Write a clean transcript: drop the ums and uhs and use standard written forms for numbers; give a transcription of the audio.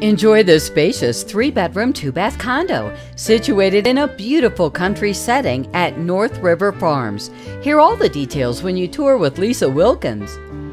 Enjoy this spacious 3-bedroom, 2-bath condo situated in a beautiful country setting at North River Farms. Hear all the details when you tour with Lisa Wilkens.